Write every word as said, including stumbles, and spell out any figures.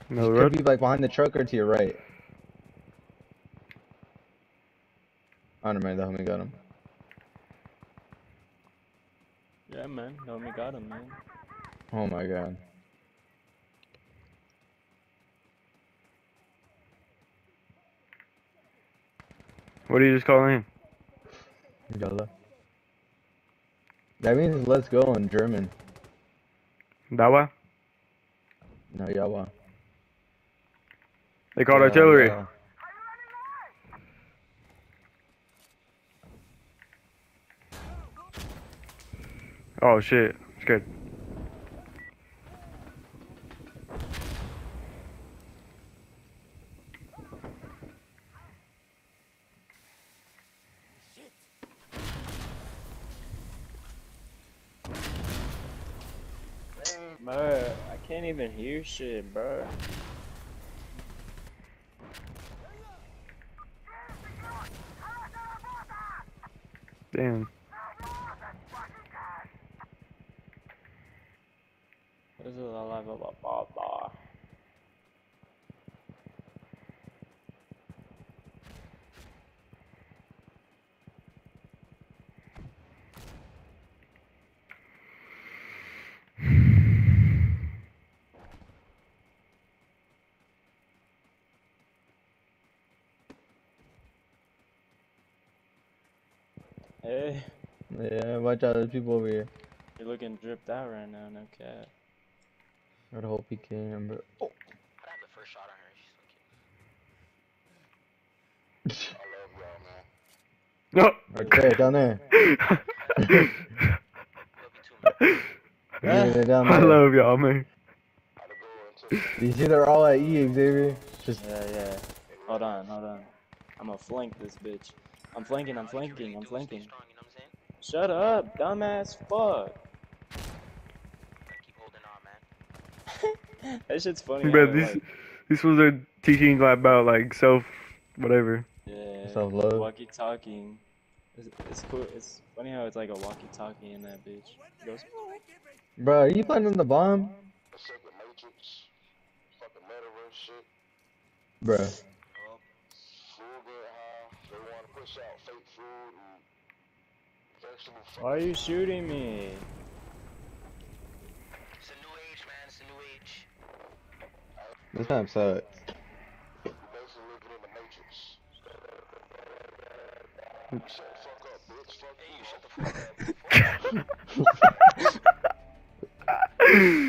No He road? could be like behind the truck or to your right. I don't mind, the homie got him. Yeah, man. Homie got him, man. Oh my god. What are you just calling him? Yalla. That means let's go in German. Dawa? No, Yawa. They called Yeah, artillery. yeah. Oh shit. Scared. Bro, I can't even hear shit, bro. Damn. This is a live of a baba. Hey, Yeah, watch out, there's people over here. you're looking dripped out right now, no cap. I'd hope he can, but. Oh. I have the first shot on her. She's so cute. I love y'all, man. No. Right there, down there. Love you too, man. Yeah, they're down I there. love y'all, man. How to go into You see, they're all at E, Xavier. Just. Yeah, yeah. Hold on, hold on. I'm gonna flank this bitch. I'm flanking, I'm flanking, I'm flanking. strong, you know what I'm saying? Shut up, dumbass fuck. Gotta keep holding on, man. That shit's funny. Bro, how, these like, these fools are teaching about like self whatever. yeah, Self-love. walkie-talking. It's, it's cool. It's funny how it's like a walkie-talkie in that bitch. It goes, Bro, are you planting the bomb? The second Matrix. Fucking metaverse shit. Bro. Yup. Food get high. They wanna push out fake food and vegetable. why are you shooting me? It's a new age, man. It's a new age. This map sucks. You're basically living in the Matrix. Shut the fuck up, bitch. Fuck you. Shut the fuck up.